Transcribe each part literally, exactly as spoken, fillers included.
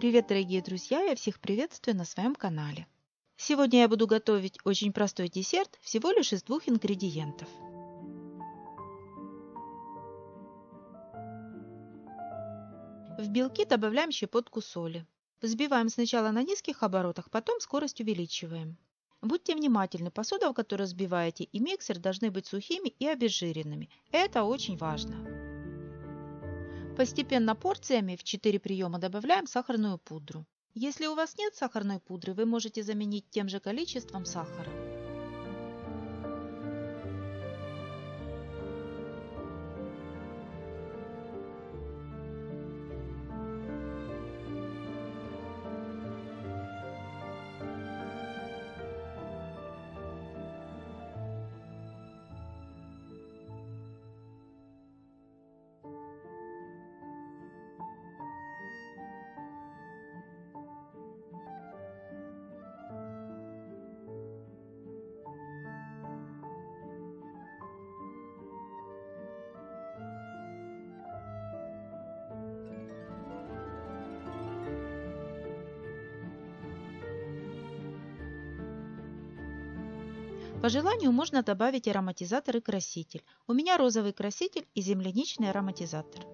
Привет, дорогие друзья! Я всех приветствую на своем канале. Сегодня я буду готовить очень простой десерт всего лишь из двух ингредиентов. В белки добавляем щепотку соли. Взбиваем сначала на низких оборотах, потом скорость увеличиваем. Будьте внимательны, посуда, в которой взбиваете, и миксер должны быть сухими и обезжиренными. Это очень важно. Постепенно порциями в четыре приема добавляем сахарную пудру. Если у вас нет сахарной пудры, вы можете заменить тем же количеством сахара. По желанию можно добавить ароматизатор и краситель. У меня розовый краситель и земляничный ароматизатор.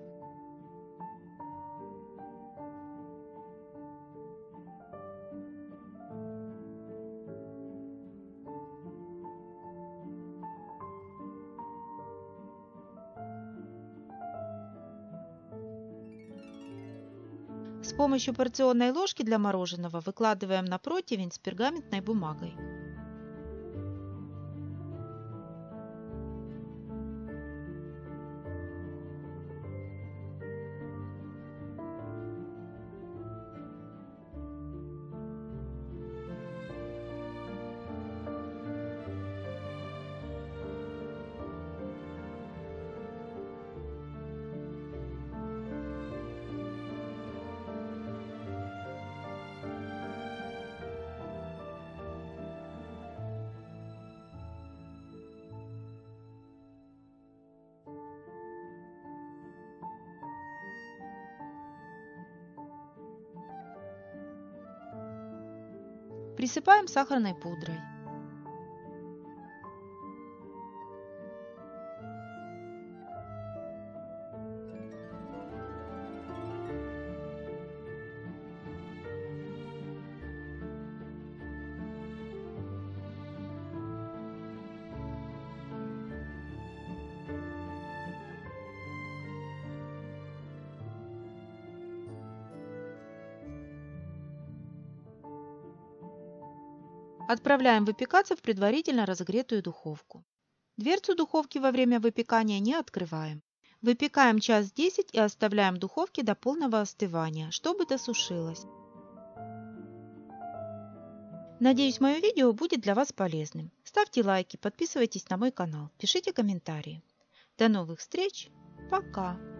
С помощью порционной ложки для мороженого выкладываем на противень с пергаментной бумагой. Присыпаем сахарной пудрой. Отправляем выпекаться в предварительно разогретую духовку. Дверцу духовки во время выпекания не открываем. Выпекаем час десять и оставляем в духовке до полного остывания, чтобы досушилось. Надеюсь, мое видео будет для вас полезным. Ставьте лайки, подписывайтесь на мой канал, пишите комментарии. До новых встреч. Пока!